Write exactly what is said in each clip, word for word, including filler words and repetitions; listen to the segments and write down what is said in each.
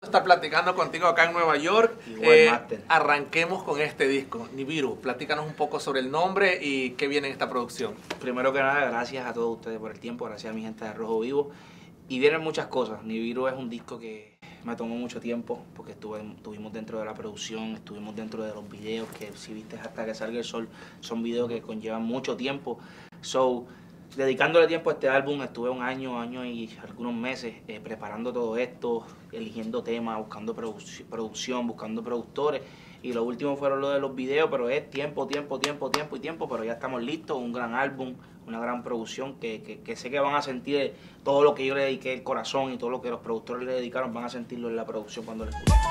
Estar platicando contigo acá en Nueva York. Eh, arranquemos con este disco, Nibiru. Platícanos un poco sobre el nombre y qué viene en esta producción. Primero que nada, gracias a todos ustedes por el tiempo, gracias a mi gente de Rojo Vivo. Y vienen muchas cosas. Nibiru es un disco que me tomó mucho tiempo porque estuve, estuvimos dentro de la producción, estuvimos dentro de los videos, que si viste Hasta que salga el sol, son videos que conllevan mucho tiempo. So, dedicándole tiempo a este álbum, estuve un año, año y algunos meses eh, preparando todo esto, eligiendo temas, buscando produ producción, buscando productores. Y lo último fueron lo de los videos, pero es tiempo, tiempo, tiempo, tiempo y tiempo, pero ya estamos listos, un gran álbum, una gran producción que, que, que sé que van a sentir todo lo que yo le dediqué, el corazón y todo lo que los productores le dedicaron, van a sentirlo en la producción cuando lo escuchen.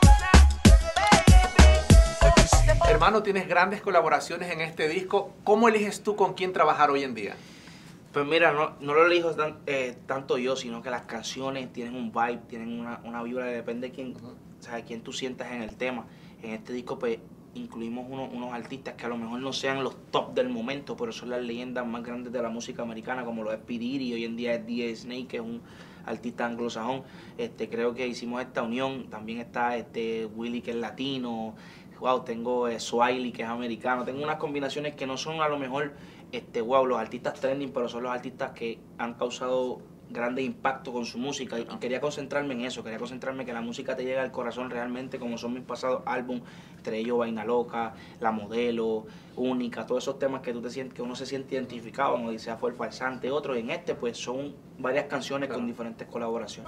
Hermano, tienes grandes colaboraciones en este disco. ¿Cómo eliges tú con quién trabajar hoy en día? Pues mira, no, no lo elijo tan, eh, tanto yo, sino que las canciones tienen un vibe, tienen una, una vibra, depende de quién, uh-huh. o sea, quién tú sientas en el tema. En este disco pues incluimos unos, unos artistas que a lo mejor no sean los top del momento, pero son las leyendas más grandes de la música americana, como lo es P. Diddy, hoy en día es D J Snake, que es un artista anglosajón. Este, creo que hicimos esta unión, también está este Willy, que es latino, wow, tengo eh, Swiley, que es americano, tengo unas combinaciones que no son a lo mejor este wow, los artistas trending, pero son los artistas que han causado grande impacto con su música, y, y quería concentrarme en eso, quería concentrarme en que la música te llegue al corazón realmente, como son mis pasados álbumes, entre ellos Vaina Loca, La Modelo, Única, todos esos temas que tú te sientes, que uno se siente identificado, como dice Fue el Farsante, otros. En este pues son varias canciones claro. con diferentes colaboraciones.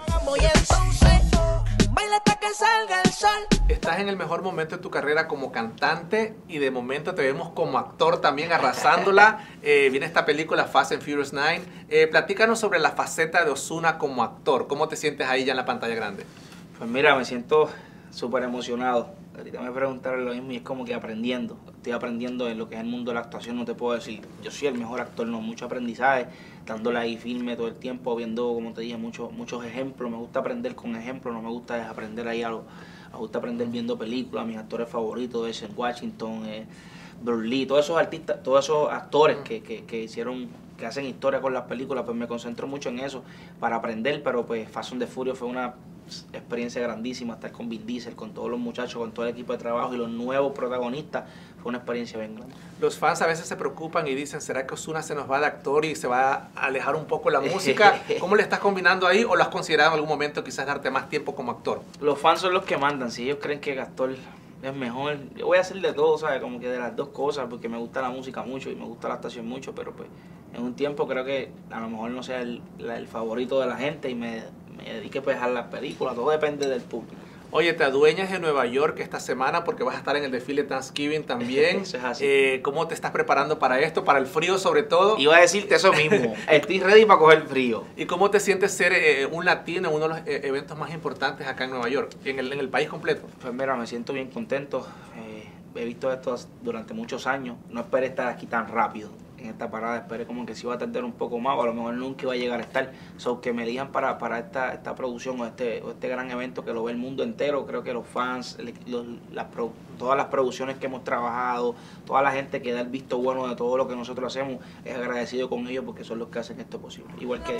Estás en el mejor momento de tu carrera como cantante y de momento te vemos como actor también arrasándola. eh, viene esta película Fast and Furious nueve. Eh, platícanos sobre la faceta de Ozuna como actor. ¿Cómo te sientes ahí ya en la pantalla grande? Pues mira, me siento súper emocionado. Ahorita me preguntaron lo mismo y es como que aprendiendo. Estoy aprendiendo en lo que es el mundo de la actuación, no te puedo decir. Yo soy el mejor actor, no, mucho aprendizaje, dándole ahí firme todo el tiempo, viendo, como te dije, muchos muchos ejemplos. Me gusta aprender con ejemplos, no me gusta aprender ahí a lo... Me gusta aprender viendo películas, mis actores favoritos, Denzel Washington, eh, Bruce Lee, todos esos artistas, todos esos actores que, que, que hicieron, que hacen historia con las películas, pues me concentro mucho en eso para aprender, pero pues Fast and the Furious fue una experiencia grandísima, estar con Vin Diesel, con todos los muchachos, con todo el equipo de trabajo y los nuevos protagonistas, fue una experiencia bien grande. Los fans a veces se preocupan y dicen, ¿será que Ozuna se nos va de actor y se va a alejar un poco la música? ¿Cómo le estás combinando ahí o lo has considerado en algún momento quizás darte más tiempo como actor? Los fans son los que mandan, si ellos creen que el actor es mejor, yo voy a hacer de todo, ¿sabes? Como que de las dos cosas, porque me gusta la música mucho y me gusta la actuación mucho, pero pues en un tiempo creo que a lo mejor no sea el, el favorito de la gente y me, me dedique pues a las películas, todo depende del público. Oye, te adueñas de Nueva York esta semana porque vas a estar en el desfile Thanksgiving también. Eso es así. Eh, ¿Cómo te estás preparando para esto, para el frío sobre todo? Iba a decirte eso mismo, estoy ready para coger frío. ¿Y cómo te sientes ser eh, un latino en uno de los eh, eventos más importantes acá en Nueva York, en el, en el país completo? Pues mira, me siento bien contento, eh, he visto esto durante muchos años, no esperé estar aquí tan rápido. En esta parada esperé como que si iba a tardar un poco más o a lo mejor nunca iba a llegar a estar. So, que me elijan para, para esta, esta producción o este, o este gran evento que lo ve el mundo entero. Creo que los fans, los, las, todas las producciones que hemos trabajado, toda la gente que da el visto bueno de todo lo que nosotros hacemos, es agradecido con ellos porque son los que hacen esto posible. Igual que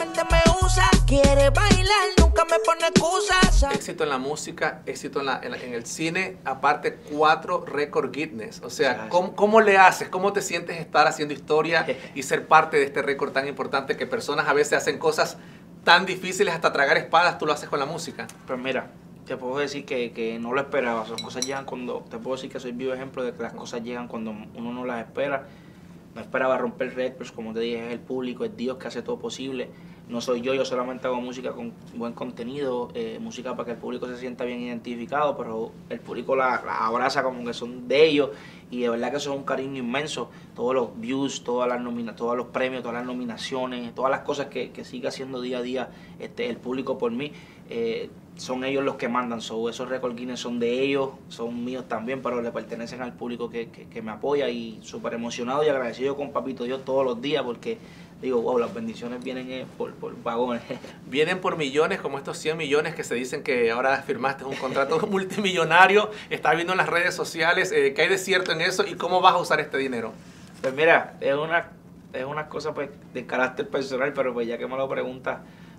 quiere bailar, nunca me pone excusas. Éxito en la música, éxito en, la, en, la, en el cine, aparte cuatro récord Guinness. O sea, ¿cómo, ¿cómo le haces? ¿Cómo te sientes estar haciendo historia y ser parte de este récord tan importante que personas a veces hacen cosas tan difíciles hasta tragar espadas, tú lo haces con la música? Pues mira, te puedo decir que, que no lo esperaba, las cosas llegan cuando, te puedo decir que soy vivo ejemplo de que las cosas llegan cuando uno no las espera. No esperaba romper récords, como te dije, es el público, es Dios que hace todo posible. No soy yo, yo solamente hago música con buen contenido, eh, música para que el público se sienta bien identificado, pero el público la, la abraza como que son de ellos y de verdad que eso es un cariño inmenso. Todos los views, todas las nomina, todos los premios, todas las nominaciones, todas las cosas que, que sigue haciendo día a día este, el público por mí, eh, son ellos los que mandan. So, esos récords Guinness son de ellos, son míos también, pero le pertenecen al público que, que, que me apoya y súper emocionado y agradecido con Papito Dios todos los días porque digo, wow, las bendiciones vienen eh, por, por vagones. Vienen por millones, como estos cien millones que se dicen que ahora firmaste un contrato multimillonario. Está viendo en las redes sociales, eh, ¿qué hay de cierto en eso y cómo vas a usar este dinero? Pues mira, es una, es una cosa pues de carácter personal, pero pues ya que me lo preguntas,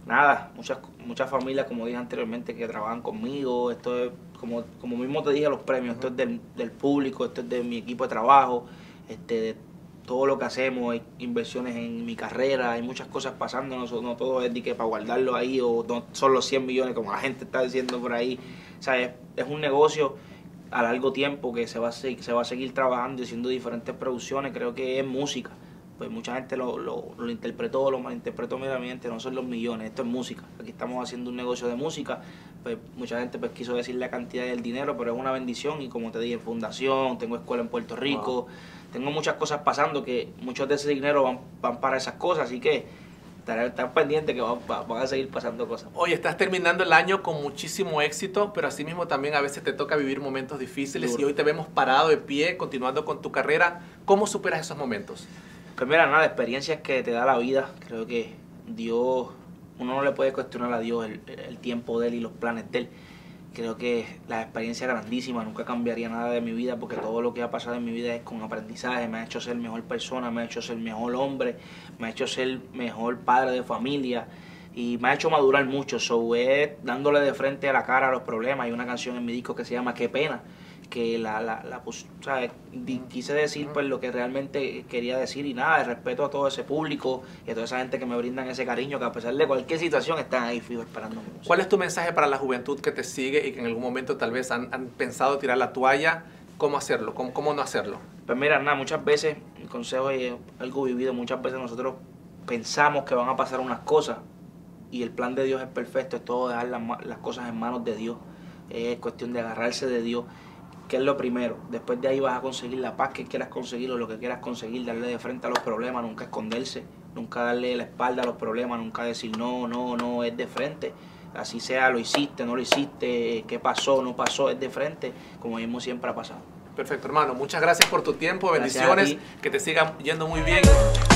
nada, muchas muchas familias, como dije anteriormente, que trabajan conmigo. Esto es, como, como mismo te dije, los premios, esto es del, del público, esto es de mi equipo de trabajo, este, de todo lo que hacemos, hay inversiones en mi carrera, hay muchas cosas pasando, no, no todo es de que para guardarlo ahí, o no son los cien millones como la gente está diciendo por ahí. O sea, es, es un negocio a largo tiempo que se va a, se va a seguir trabajando y haciendo diferentes producciones. Creo que es música, pues mucha gente lo, lo, lo interpretó, lo malinterpretó meramente, no son los millones, esto es música. Aquí estamos haciendo un negocio de música, pues mucha gente pues quiso decir la cantidad del dinero, pero es una bendición. Y como te dije, fundación, tengo escuela en Puerto Rico, wow. Tengo muchas cosas pasando que muchos de ese dinero van, van para esas cosas, así que estar pendientes que van, van a seguir pasando cosas. Oye, estás terminando el año con muchísimo éxito, pero asimismo también a veces te toca vivir momentos difíciles. Duro. Y hoy te vemos parado de pie, continuando con tu carrera. ¿Cómo superas esos momentos? Pues mira, nada, experiencias que te da la vida. Creo que Dios, uno no le puede cuestionar a Dios el, el tiempo de Él y los planes de Él. Creo que la experiencia es grandísima, nunca cambiaría nada de mi vida, porque todo lo que ha pasado en mi vida es con aprendizaje. Me ha hecho ser mejor persona, me ha hecho ser mejor hombre, me ha hecho ser mejor padre de familia y me ha hecho madurar mucho. So, es dándole de frente a la cara a los problemas. Hay una canción en mi disco que se llama Qué Pena, que la, la, la pues, o sea, quise decir pues lo que realmente quería decir, y nada, de respeto a todo ese público y a toda esa gente que me brindan ese cariño, que a pesar de cualquier situación están ahí fijo esperándome. ¿Cuál es tu mensaje para la juventud que te sigue y que en algún momento tal vez han, han pensado tirar la toalla? ¿Cómo hacerlo? ¿Cómo, cómo no hacerlo? Pues mira, nada, muchas veces, mi consejo es algo vivido, muchas veces nosotros pensamos que van a pasar unas cosas y el plan de Dios es perfecto, es todo dejar las, las cosas en manos de Dios, es cuestión de agarrarse de Dios, que es lo primero. Después de ahí vas a conseguir la paz que quieras conseguir o lo que quieras conseguir, darle de frente a los problemas, nunca esconderse, nunca darle la espalda a los problemas, nunca decir no, no, no, es de frente. Así sea, lo hiciste, no lo hiciste, qué pasó, no pasó, es de frente, como mismo siempre ha pasado. Perfecto, hermano. Muchas gracias por tu tiempo, bendiciones, que te sigan yendo muy bien.